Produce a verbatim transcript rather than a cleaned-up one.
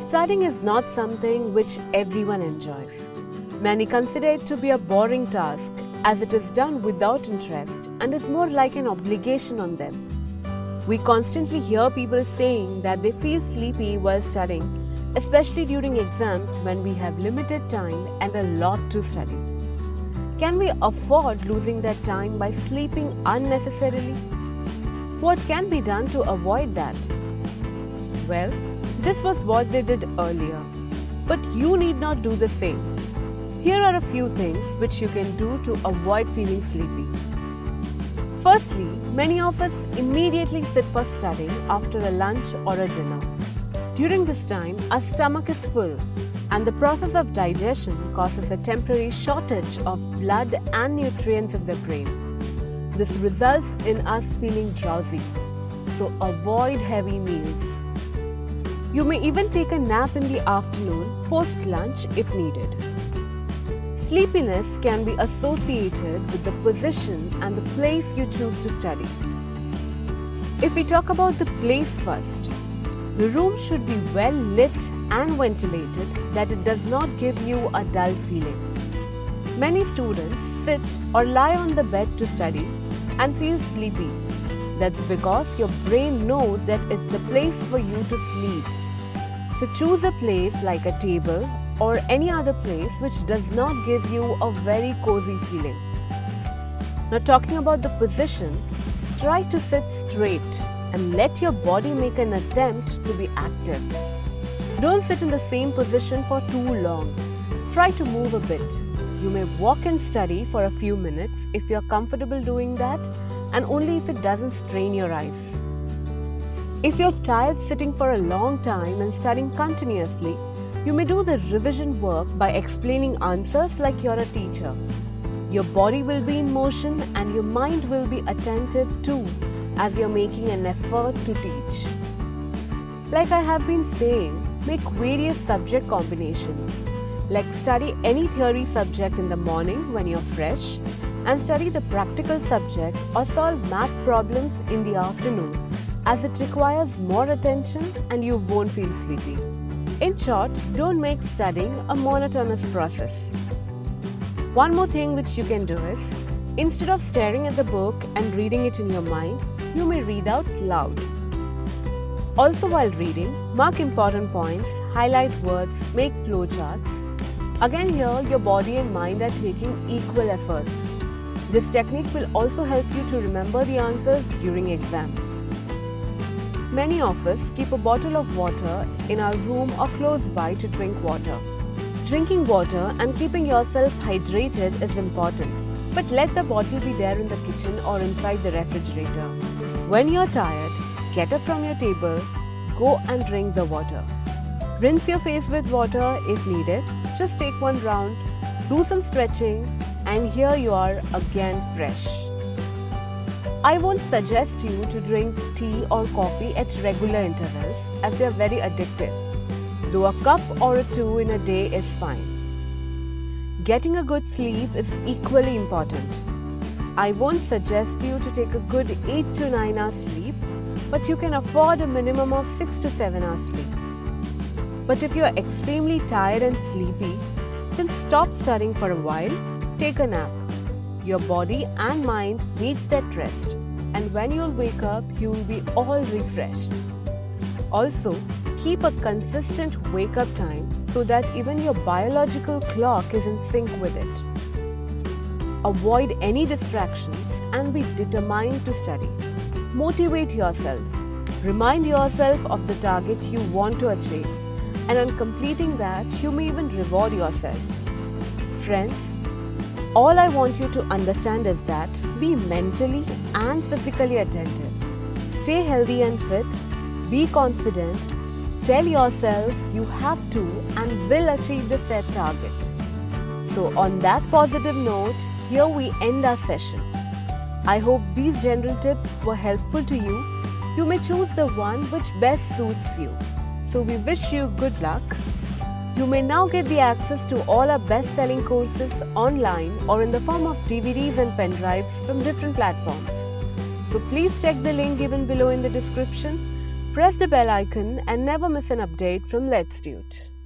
Studying is not something which everyone enjoys. Many consider it to be a boring task as it is done without interest and is more like an obligation on them. We constantly hear people saying that they feel sleepy while studying, especially during exams when we have limited time and a lot to study. Can we afford losing that time by sleeping unnecessarily? What can be done to avoid that? Well, this was what they did earlier, but you need not do the same. Here are a few things which you can do to avoid feeling sleepy. Firstly, many of us immediately sit for studying after a lunch or a dinner. During this time, our stomach is full and the process of digestion causes a temporary shortage of blood and nutrients in the brain. This results in us feeling drowsy, so avoid heavy meals. You may even take a nap in the afternoon post-lunch if needed. Sleepiness can be associated with the position and the place you choose to study. If we talk about the place first, the room should be well lit and ventilated that it does not give you a dull feeling. Many students sit or lie on the bed to study and feel sleepy. That's because your brain knows that it's the place for you to sleep. So choose a place like a table or any other place which does not give you a very cozy feeling. Now talking about the position, try to sit straight and let your body make an attempt to be active. Don't sit in the same position for too long. Try to move a bit. You may walk and study for a few minutes if you are comfortable doing that and only if it doesn't strain your eyes. If you're tired sitting for a long time and studying continuously, you may do the revision work by explaining answers like you're a teacher. Your body will be in motion and your mind will be attentive too as you're making an effort to teach. Like I have been saying, make various subject combinations. Like study any theory subject in the morning when you're fresh and study the practical subject or solve math problems in the afternoon, as it requires more attention and you won't feel sleepy. In short, don't make studying a monotonous process. One more thing which you can do is, instead of staring at the book and reading it in your mind, you may read out loud. Also while reading, mark important points, highlight words, make flowcharts. Again here, your body and mind are taking equal efforts. This technique will also help you to remember the answers during exams. Many of us keep a bottle of water in our room or close by to drink water. Drinking water and keeping yourself hydrated is important, but let the bottle be there in the kitchen or inside the refrigerator. When you're tired, get up from your table, go and drink the water. Rinse your face with water if needed, just take one round, do some stretching, and here you are again fresh. I won't suggest you to drink tea or coffee at regular intervals as they are very addictive, though a cup or two in a day is fine. Getting a good sleep is equally important. I won't suggest you to take a good eight to nine hours sleep, but you can afford a minimum of six to seven hours sleep. But if you are extremely tired and sleepy, then stop studying for a while, take a nap. Your body and mind needs that rest, and when you'll wake up, you will be all refreshed. Also, keep a consistent wake-up time so that even your biological clock is in sync with it. Avoid any distractions and be determined to study. Motivate yourself. Remind yourself of the target you want to achieve, and on completing that, you may even reward yourself. Friends, all I want you to understand is that be mentally and physically attentive. Stay healthy and fit. Be confident. Tell yourself you have to and will achieve the set target. So on that positive note, here we end our session. I hope these general tips were helpful to you. You may choose the one which best suits you. So we wish you good luck. You may now get the access to all our best-selling courses online or in the form of D V Ds and pen drives from different platforms. So please check the link given below in the description. Press the bell icon and never miss an update from Let's Do It.